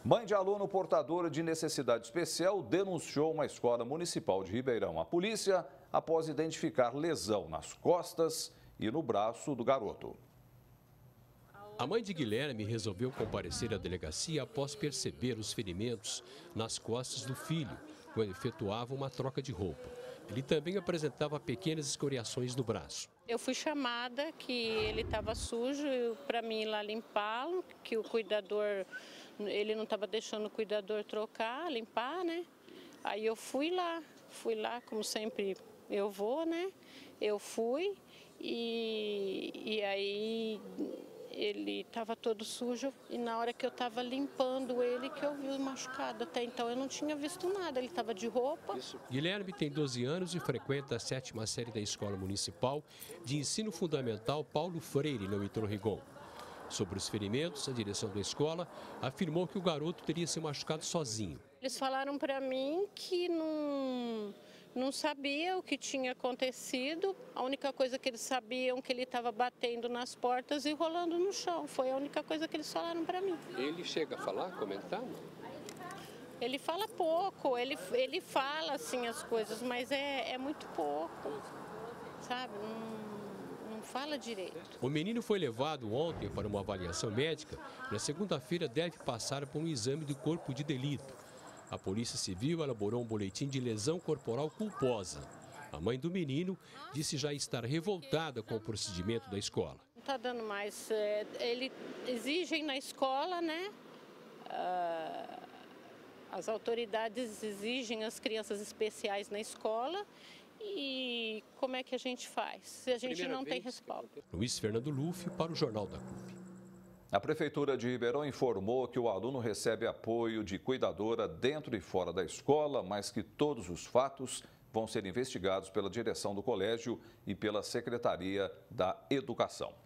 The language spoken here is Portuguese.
Mãe de aluno portadora de necessidade especial denunciou uma escola municipal de Ribeirão à polícia após identificar lesão nas costas e no braço do garoto. A mãe de Guilherme resolveu comparecer à delegacia após perceber os ferimentos nas costas do filho, quando efetuava uma troca de roupa. Ele também apresentava pequenas escoriações no braço. Eu fui chamada que ele estava sujo para mim ir lá limpá-lo, que o cuidador, ele não estava deixando o cuidador trocar, limpar, né? Aí eu fui lá como sempre eu vou, né? Eu fui e aí ele estava todo sujo e na hora que eu estava limpando ele que eu vi o machucado. Até então eu não tinha visto nada, ele estava de roupa. Guilherme tem 12 anos e frequenta a 7ª série da Escola Municipal de Ensino Fundamental Paulo Freire, no Heitor Rigon. Sobre os ferimentos, a direção da escola afirmou que o garoto teria se machucado sozinho. Eles falaram para mim que não sabia o que tinha acontecido. A única coisa que eles sabiam é que ele estava batendo nas portas e rolando no chão. Foi a única coisa que eles falaram para mim. Ele chega a falar, comentar? Ele fala pouco, ele fala assim as coisas, mas é muito pouco, sabe? Não fala direito. O menino foi levado ontem para uma avaliação médica. Na segunda-feira deve passar por um exame do corpo de delito. A Polícia Civil elaborou um boletim de lesão corporal culposa. A mãe do menino disse já estar revoltada com o procedimento da escola. Não está dando mais. Eles exigem na escola, né? As autoridades exigem as crianças especiais na escola. E como é que a gente faz se a gente não tem respaldo? Luiz Fernando Luffy para o Jornal da CUP. A Prefeitura de Ribeirão informou que o aluno recebe apoio de cuidadora dentro e fora da escola, mas que todos os fatos vão ser investigados pela direção do colégio e pela Secretaria da Educação.